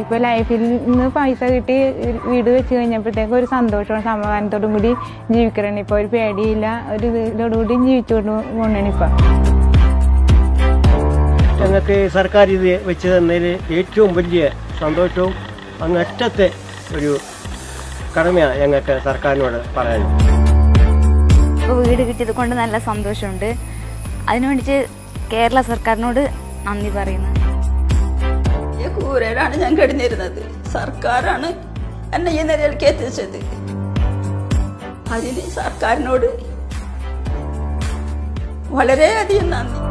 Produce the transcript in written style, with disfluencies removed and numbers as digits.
ഇപ്പോൾ ലൈഫിൽ നിന്ന് പൈസ കിട്ടി വീട് വെച്ച് കഴിഞ്ഞപ്പോഴത്തേക്ക് ഒരു സന്തോഷവും സമാധാനത്തോടും കൂടി ജീവിക്കണം. ഇപ്പോൾ ഒരു പേടിയില്ല, ഒരു ഇതിലോടുകൂടി ജീവിച്ചുകൊണ്ട് പോകണം. ഇപ്പം ഞങ്ങൾക്ക് സർക്കാർ ഇത് വെച്ച് തന്നതിൽ ഏറ്റവും വലിയ സന്തോഷവും അങ്ങറ്റത്തെ ഒരു കടമയാണ് ഞങ്ങൾക്ക് സർക്കാരിനോട് പറയാൻ. ഇപ്പോൾ വീട് കിട്ടിയത് കൊണ്ട് നല്ല സന്തോഷമുണ്ട്. അതിനുവേണ്ടിയിട്ട് കേരള സർക്കാരിനോട് നന്ദി പറയുന്നു. ഈ കൂരയിലാണ് ഞാൻ കിടന്നിരുന്നത്. സർക്കാരാണ് എന്നെ ഈ നിലയിലേക്ക് എത്തിച്ചത്. അതിന് സർക്കാരിനോട് വളരെയധികം നന്ദി.